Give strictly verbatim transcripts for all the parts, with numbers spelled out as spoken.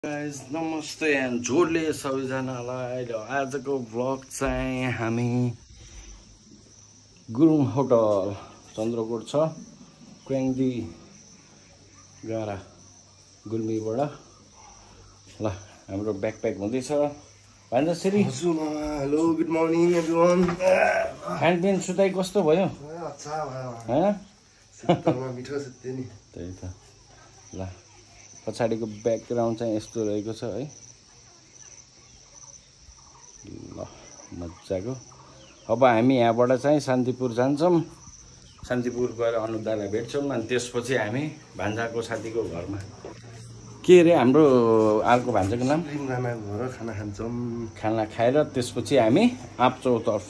guys नमस्ते and जोडले सबैजनालाई आजको भ्लग चाहिँ हामी गुरुङ होटल चन्द्रकोट छ क्वेङ्दी गाडा गुल्मीबाट ल हाम्रो ब्याकप्याक हुँदैछ भान्जाश्री हेलो गुड मर्निङ एभ्रिवान खानपिन सुताइ कस्तो भयो अच्छा भयो हैन सुत्तरमा मिठो सुत्यो नि त्यही त ल पछाडिको ब्याकग्राउन्ड चाहिँ यस्तो रहेको छ है ल मजाको अब हामी यहाँबाट चाहिँ शान्तिपुर जान्छौँ शान्तिपुर गएर अनुदालाई भेट्छौँ अनि त्यसपछि हामी भान्जाको साथीको घरमा के अरे हाम्रो अर्को भान्जाको नाम रामाको घर खाना खान्छौँ खाना खाएर त्यसपछि हामी आँपचौतर्फ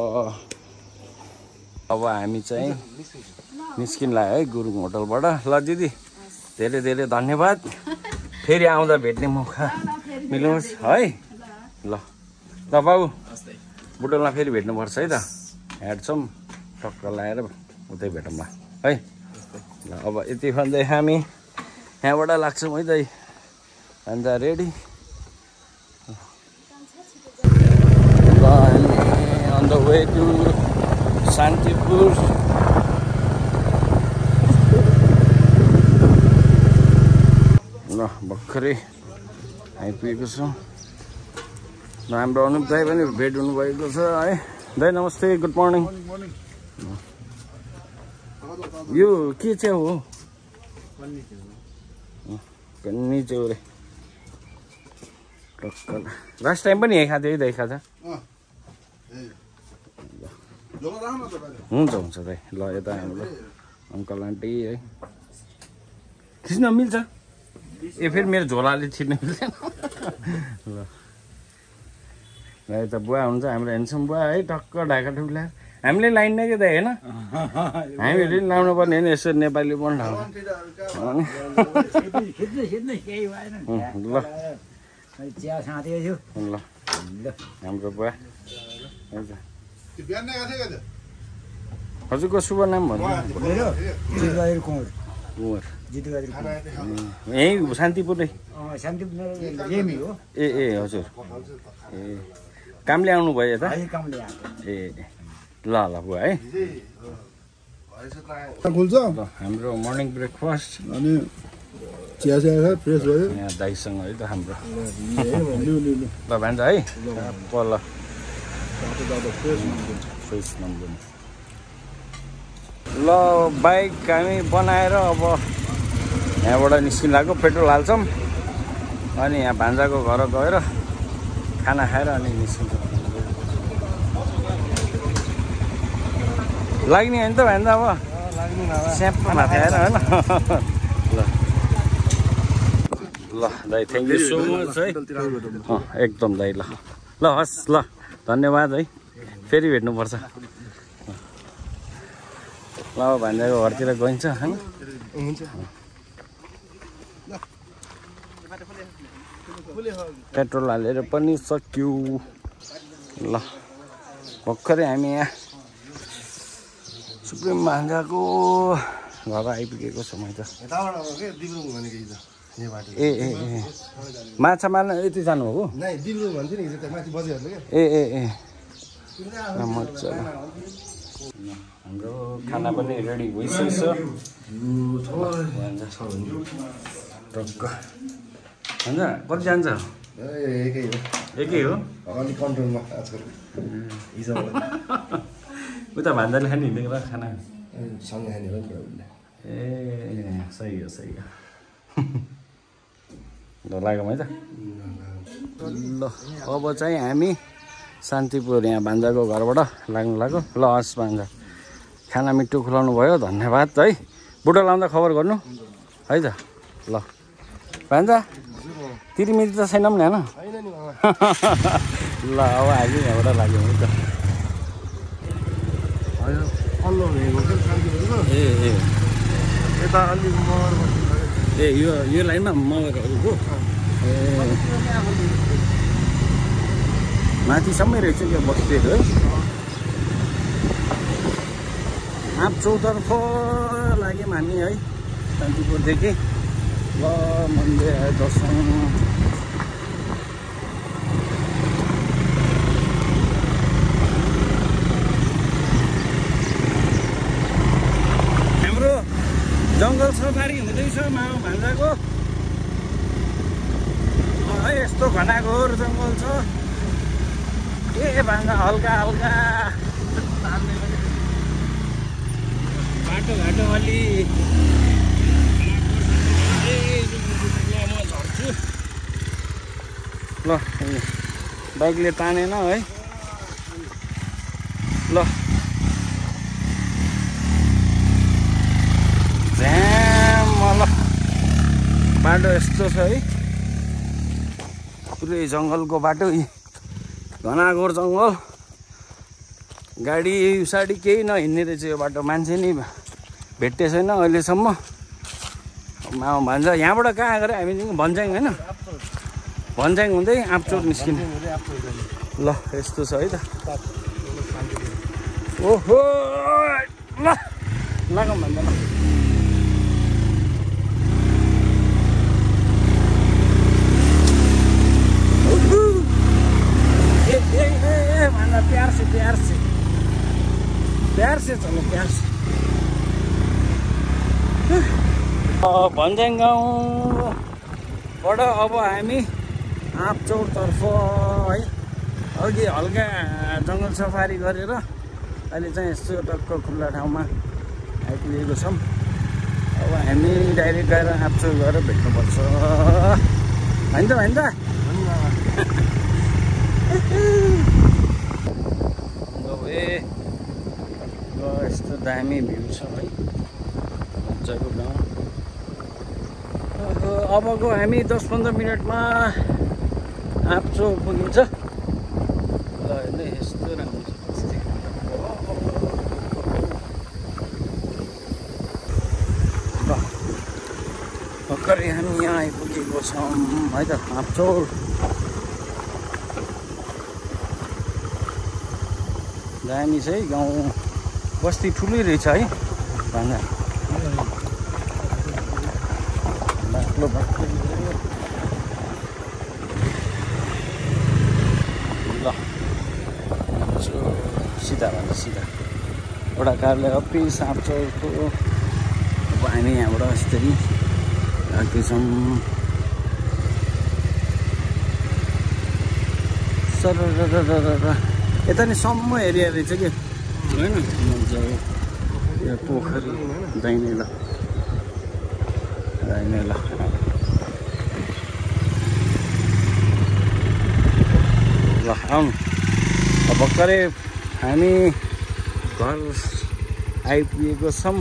अब हामी चाहिँ निस्किन्ला है गुरुङ होटलबाट ल दिदी धेरै धेरै धन्यवाद फेरि आउँदा भेट्ने मौका मिलोस् है ल ल बाबु बुटोलमा फेरि भेट्नुपर्छ है त हेर्छौँ टक्क लगाएर उतै भेटौँला है ल अब यति भन्दै हामी यहाँबाट लाग्छौँ है दाइ अन्त रेडी ल हामी on the way to Shantipur ल भर्खरै आइपुगेको छौँ ल हाम्रो अनुप दाइ पनि भेट हुनुभएको छ है दाइ नमस्ते गुड मर्निङ यो के चाहिँ हो पन्नी च्याउरे टक्क लास्ट टाइम पनि यही खाँथ्यो है दाइ खाजा हुन्छ हुन्छ दाइ ल यता हाम्रो अङ्कल आन्टी है खिच्न मिल्छ ए फेरि मेरो झोलाले छिर्नु मिल्दैन ल ल यता बुवा हुन्छ हाम्रो हेन्सम बुवा है टक्क ढाका ठुला हामीले लाइन नै के त होइन हामीले पनि लाउनु पर्ने होइन यसो नेपाली पनि ठाउँ ल ल हाम्रो बुवा हजुरको शुभ नाम भन्नु कुँवर यहीँ शान्तिपुर नै ए ए हजुर ए कामले आउनु भयो यता ए ल ल बुवा है हाम्रो मर्निङ ब्रेकफास्ट अनि चिया चिया फ्रेस भयो यहाँ दाइसँग है त हाम्रो ल भान्जा है पल्ल फ्रेस नम्बर ल बाइक हामी बनाएर अब यहाँबाट निस्किन लाग्यो पेट्रोल हाल्छौँ अनि यहाँ भान्जाको घर गएर खाना खाएर अनि निस्किन्छौँ लाग्ने होइन त भान्जा अब स्यापमा माथि आएर होइन ल ल दाइ थ्याङ्क यू सो मच है एकदम दाइ ल ल हस् ल धन्यवाद है फेरि भेट्नुपर्छ ल भान्जाको घरतिर गइन्छ होइन पेट्रोल हालेर पनि सक्यो ल भर्खरै हामी यहाँ सुप्रिम भान्जाको घर आइपुगेको छौँ है त ए ए ए माछा मार्न यति जानुभएको ए ए ए मजा हाम्रो खाना पनि रेडी भइसकेको छ टक्क हुन्छ कति जान्छ एकै हो अलिक कन्ट्रोलमा आजकल उता भान्जाले खाने हिँडेको र खाना सँगै खाने हो नि ए सही हो सही हो ल लाग्यौँ है त ल अब चाहिँ हामी शान्तिपुर यहाँ भान्जाको घरबाट लाग्नु लाग्यो ल हस् भान्जा खाना मिठो खुलाउनु भयो धन्यवाद है बुढो लाउँदा खबर गर्नु है त ल भान्जा तिरिमिरी त छैन पनि होइन ल अब हामी यहाँबाट लाग्यौँ है त ए ए यता अलिक मगर ए यो यो लाइनमा मगरहरूको ए माथिसम्मै रहेछ त्यो बस्तीहरू है आँपचौतर्फ लाग्यौँ हामी है शान्तिपुरदेखि ल मन्दिर दर्शन यस्तो घनाघोर जङ्गल छ ए भान्जा हल्का हल्का बाटो घाटो अलि म झर्छु ल बाइकले तानेन है ल झ्याम ल बाटो यस्तो छ है पुरै जङ्गलको बाटो घनाघोर जङ्गल गाडी साडी केही नहिँड्ने रहेछ यो बाटो मान्छे नि भेट्टे छैन अहिलेसम्म भन्छ यहाँबाट कहाँ गएर हामी भन्ज्याङ होइन भन्ज्याङ हुँदै आँपचोर निस्किने ल यस्तो छ है त ओहो ल लागौँ भन्दा ल भन्दा प्यार से प्यार से प्यार से चलो प्यार से भन्ज्याङ गाउँबाट अब हामी आँपचौरतर्फ है अघि हल्का जङ्गल सफारी गरेर अहिले चाहिँ यस्तो टक्क खुल्ला ठाउँमा आइपुगेको छौँ अब हामी डाइरेक्ट गएर आँपचौर गएर भेट्नुपर्छ होइन त होइन त ए यस्तो दामी भ्यू छ है मजाको गाउँ अबको हामी दस पन्ध्र मिनटमा आँपचौर पुगिन्छ ल हेर्नु यस्तो राम्रो छ ल भर्खरै हामी यहाँ आइपुगेको छौँ है त आँपचौर दामी छ है गाउँ बस्ती ठुलै रहेछ है भन्दा बाक्लो बाक्लो ल सिधा भन्दा सिधा वडा कार्यालय अफिस आँपचौरको अब हामी यहाँबाट यसरी लाग्दैछौँ सर यता नि सम्म एरिया रहेछ कि होइन मजाको यो पोखरी दाहिने ल दाहिने ल ल आउनु भर्खरै हामी घर आइपुगेको छौँ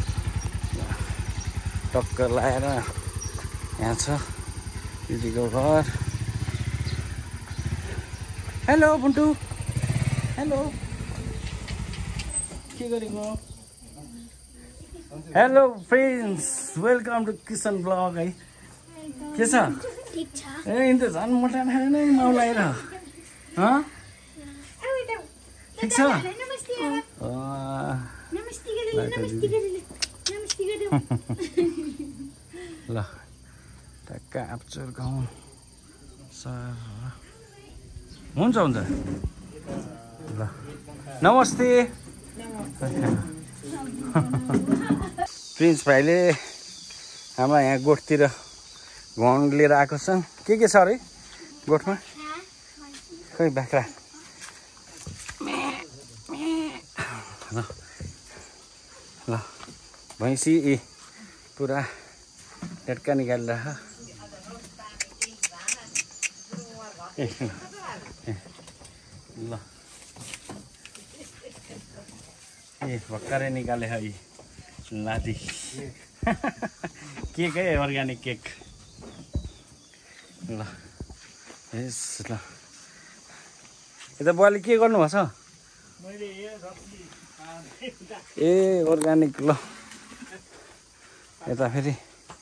टक्कर लगाएर यहाँ छ दिदीको घर हेलो बुन्टु हेलो के गरेको hello friends welcome to Kisan blog है के छ ए इन त झन् मोटा नै माउलाएर ठिक छ ल टक्क आँपचौर गाउँ सर हुन्छ हुन्छ ल नमस्ते प्रिन्स भाइले हाम्रो यहाँ गोठतिर घाउँ लिएर आएको छन् के के छ अरे गोठमा खोइ बाख्रा ल ल भैँसी पुरा टट्का निकालिरह ए ल ए भर्खरै निकाले है लादी केक है अर्ग्यानिक केक ल यस ल यता बुवाले के गर्नुभएको छ ए अर्ग्यानिक ल यता फेरि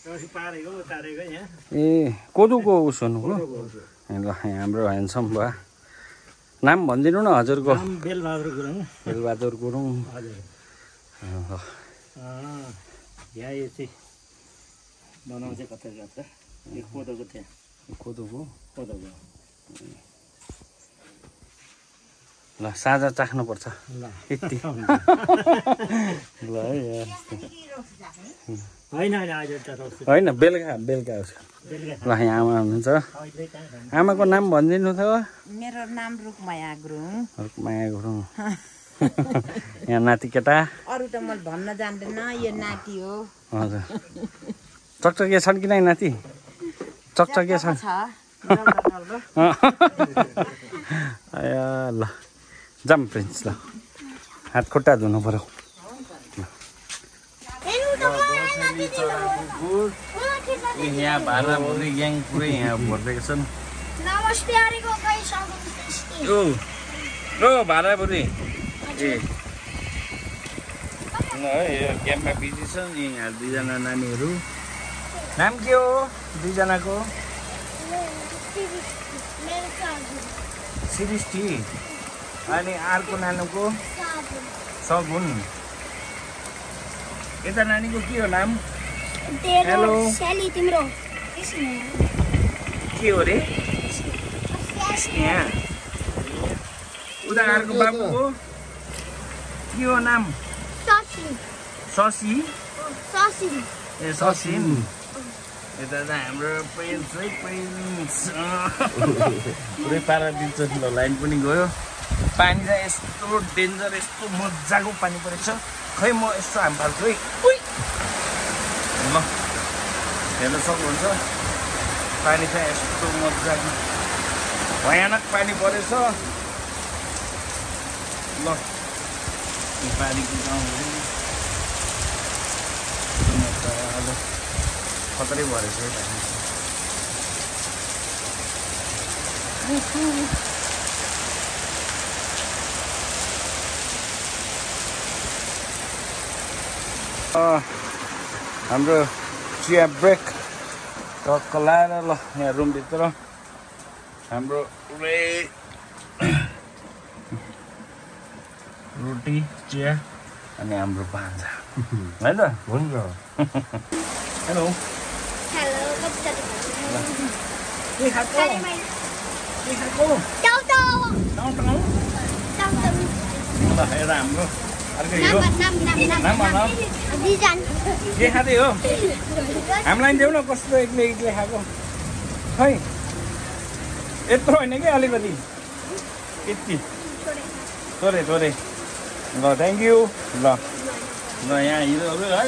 ए कोदोको उस हुनुको ल हाम्रो ह्यान्डसम भयो नाम भनिदिनु न हजुरको बेलबहादुर गुरुङ बेलबहादुर गुरुङ हजुर यहाँ यो चाहिँ बनाउँछ कता जान्छ यो कोदोको त्यहाँ कोदोको कोदोको ल साझा चाख्नुपर्छ ल यति ल है होइन होइन आज त रोस होइन बेलुका बेलुका आउँछ बेलुका ल यहाँ आमा हुनुहुन्छ अहिले कहाँ आमाको नाम भनिदिनु त मेरो नाम रुकमाया गुरुङ माया गुरुङ यहाँ नाति केटा अरू त मैले भन्न जान्दैन यो नाति हो हजुर चकचके छन् कि नै नाति चकचके छन् छ डल्लो डल्लो आया ल जाम प्रिन्स ल हात खुट्टा धुनु पर्यो यहाँ भाडा भुरी ग्याङ पुरै यहाँ भरिदिएको छन् नमस्ते अरेको गाई सबै ओ रो भाडा भुरी ए ल है यो गेममा बिजी छन् यहाँ दुईजना नानीहरू नाम के हो दुईजनाको सृष्टि अनि अर्को नानीको सगुन यता नानीको के हो नाम हेलो स्याली तिम्रो के हो रे स्नेहा उता अर्को बाबुको के हो नाम ससिन शशी ससिन ए ससिन यता त हाम्रो प्रिन्स है प्रिन्स पुरै पारा दिन्छ ल लाइन पनि गयो पानी चाहिँ यस्तो डेन्जर यस्तो मजाको पानी परेको छ खै म यस्तो हाम फाल्छु है ल हेर्न सक्नुहुन्छ पानी चाहिँ यस्तो मजाको भयानक पानी परेछ ल यो पानीको गाउँहरू मजाले खतरै भरेछ है पानी हाम्रो चिया ब्रेक टक्क लाएर ल यहाँ रुमभित्र हाम्रो पुरै रोटी चिया अनि हाम्रो भान्जा है त हुन्छ हेलो हेलो कति के खाएको के खाएको टाउ टाउ टाउ टाउ टाउ टाउ ल हेर हाम्रो अर्को हिरो नाम नाम नाम नाम भन दिजान के खाँदै हो हामीलाई देऊ न कस्तो एक्लै एक्लै खाएको खै यत्रो होइन कि अलिकति यति थोरै थोरै ल थ्याङ्क यू ल ल यहाँ हिरोहरू है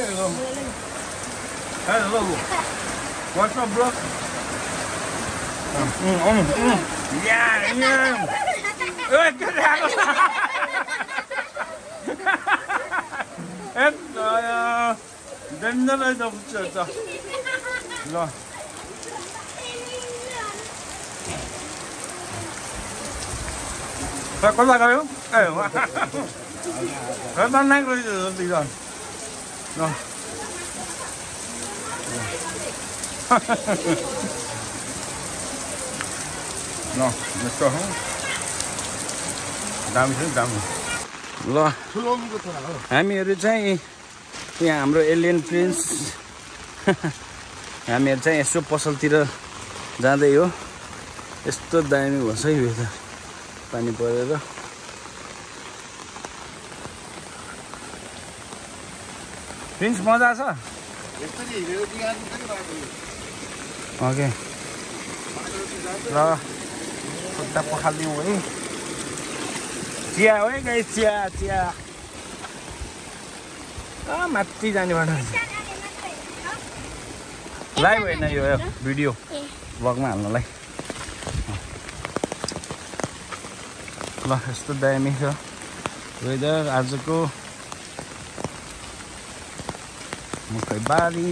hello what's up bro danger रहेछ ल कता गयो ए खतरनाक रहेछ दुईजना ल ल यस्तो हो दामी छ दामी ल हामीहरू चाहिँ यहाँ हाम्रो एलियन प्रिन्स हामीहरू चाहिँ यसो पसलतिर जाँदै हो यस्तो दामी भन्छ है यो त पानी परेर प्रिन्स मजा छ ओके ल खुट्टा पखालिदिउँ है चिया हो है गाई चिया चिया कहाँ माथि जाने बाटो लाइभ होइन यो भिडियो ब्लगमा हाल्नलाई ल यस्तो दामी छ वेदर आजको मकै बारी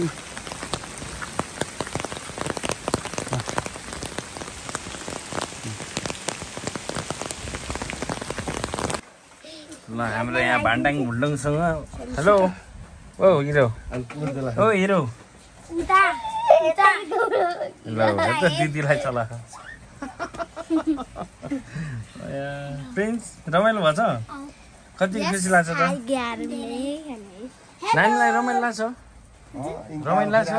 ल हाम्रो यहाँ भान्डाङ भुन्डङसँग हेलो ओ हिरो ओ हिरो उता उता ल त दिदीलाई चला प्रिन्स रमाइलो भएछ कति खुसी लाग्छ त नानीलाई रमाइलो लाग्छ रमाइलो लाग्छ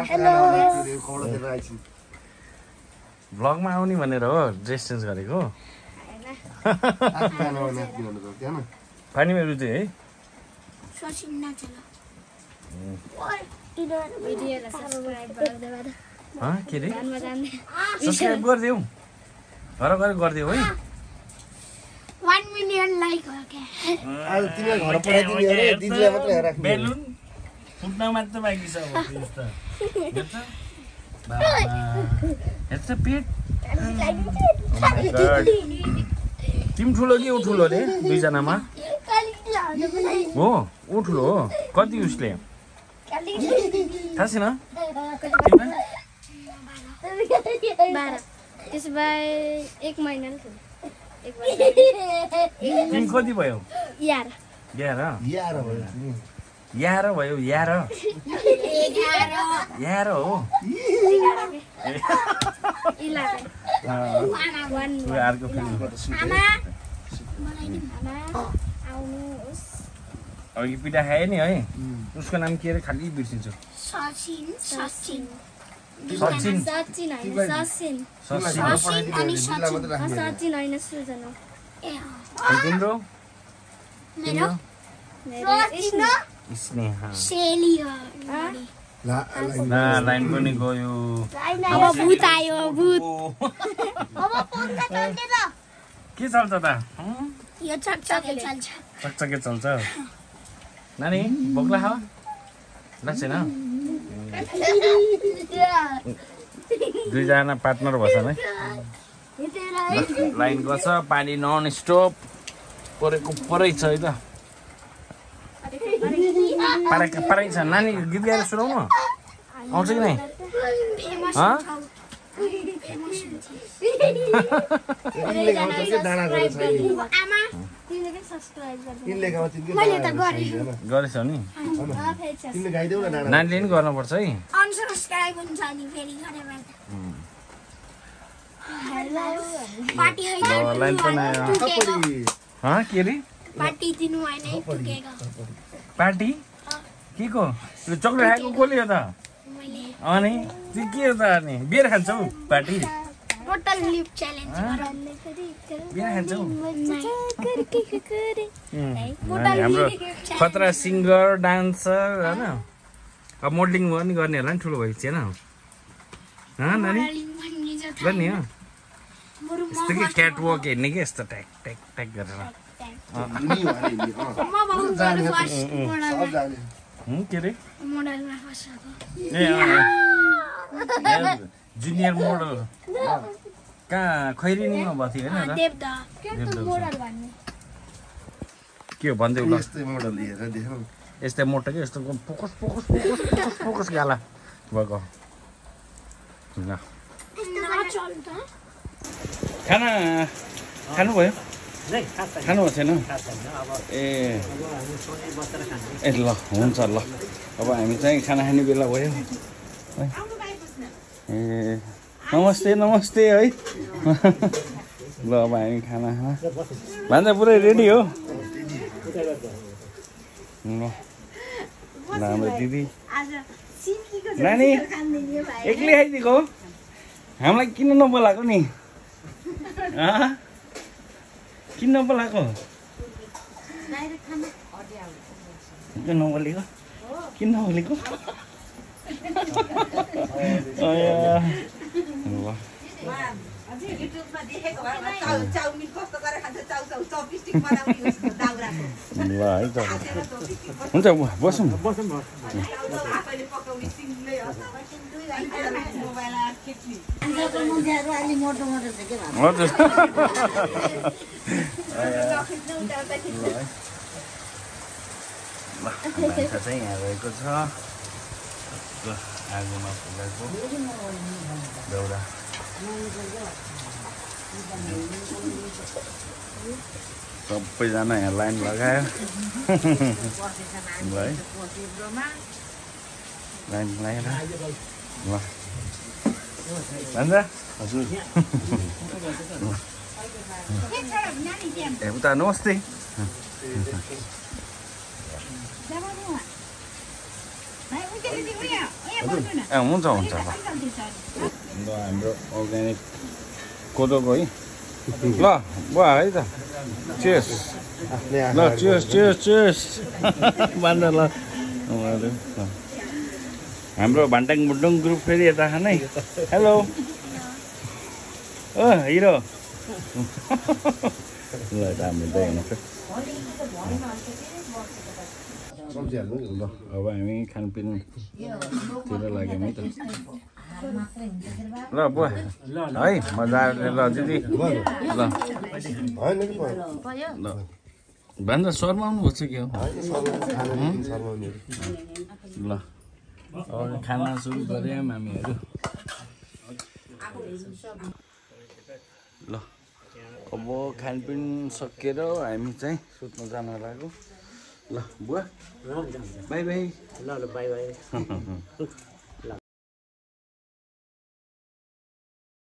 भ्लगमा आउने भनेर हो ड्रेस चेन्ज गरेको पानीमा नाच्ने भन्नु त त्यहाँ न पानीमा रुचि है सचिन नाचेला के अरे सब्सक्राइब गरिदेऊ घर घर गरिदेऊ है one million लाइक हो क्या आज तिमीलाई घर पठाइदिने अरे दिदीलाई मात्रै राख्ने बेलुन फुट्न मात्र बाँकी छ अब त्यस्तो हेर्छ बाबा हेर्छ पेट तिमी ठुलो कि ऊ ठुलो रे दुईजनामा हो ऊ ठुलो हो कति उसले थाहा छैन बाह्र त्यसो भए एक महिना तिमी कति भयो यार एघार यार भयो तिमी एघार भयो एघार एघार हो अर्को अघि पिठा खायो नि है उसको नाम के अरे खालि बिर्सिन्छु सचिन सचिन सचिन सचिन होइन सचिन सचिन अनि सचिन सचिन होइन सृजना तिम्रो मेरो स्नेहा सेली हो ला लाइन पनि गयो अब भूत आयो भूत अब पंखा चल्छ त के चल्छ त यो चकचके चल्छ चकचके चल्छ नानी बोक्ला हो लाग्छ न दुईजना पार्टनर भएछन् है लाइन गर्छ पानी नन स्टप परेको परै छ है त परेको परै छ नानी गीत गाएर सुनाउनु आउँछ कि नै गरेछ नि नानीले नि गर्नुपर्छ है अनसब्स्क्राइब हुन्छ नि फेरि पार्टी ल लाइन पनि आयो के अरे पार्टी दिनु होइन पुगेको पार्टी के को यो चक्लेट खाएको कसले हो त अनि त्यो के हो त अनि बियर खान्छौ पार्टी टोटल लिप च्यालेन्ज गराउने बियर खान्छौ हाम्रो खतरा सिङ्गर डान्सर होइन अब मोडलिङ पनि गर्ने होला नि ठुलो भएपछि होइन नानी गर्ने हो यस्तो कि क्याट वक हेर्ने कि यस्तो ट्याक ट्याक ट्याक गरेर के अरे ए जुनियर मोडल कहाँ खैरिनीमा भएको थियो होइन के हो भनिदेऊ ल यस्तै मोडल हेरेर देख्नु यस्तै मोटो कि यस्तो focus focus focus focus focus गाला भएको ल खाना खानुभयो खानुभएको छैन ए ए ल हुन्छ ल अब हामी चाहिँ खाना खाने बेला भयो ए नमस्ते नमस्ते है ल अब हामी खाना खाना भान्जा पुरै रेडी हो ल हाम्रो दिदी नानी एक्लै खाइदिएको हामीलाई किन नबोलाएको नि किन नबोलाएको किन नबोलेको किन नबोलेको ल है त हुन्छ बसौँ हजुर माछा चाहिँ यहाँ रहेको छ ल आगोमा फुलेको दाउरा सबैजना यहाँ लाइन लगायो ल है लाइन लगाएर ल भन्छ हजुर ए उता नमस्ते ए हुन्छ हुन्छ ल हाम्रो अर्ग्यानिक कोदोको है ल बुवा है त चेस आफ्नै ल चेस चेस चेस बान्द ल हाम्रो भान्टाङ मुडुङ ग्रुप फेरि यता खानै हेलो ओ हिरो ल राम्रो त हेर्नु सब्जी हाल्नु नि ल अब हामी खानपिनतिर लाग्यौँ है त ल बुवा है मजाले ल दिदी ल होइन कि भयो ल भन्दा शर्माउनु भएको छ कि हो होइन शर्माउनु खानु शर्माउने ल अब खाना सुरु गऱ्यौँ हामीहरू ल अब खानपिन सकेर हामी चाहिँ सुत्न जान लाग्यो ल बुवा बाई बाई ल ल बाई बाई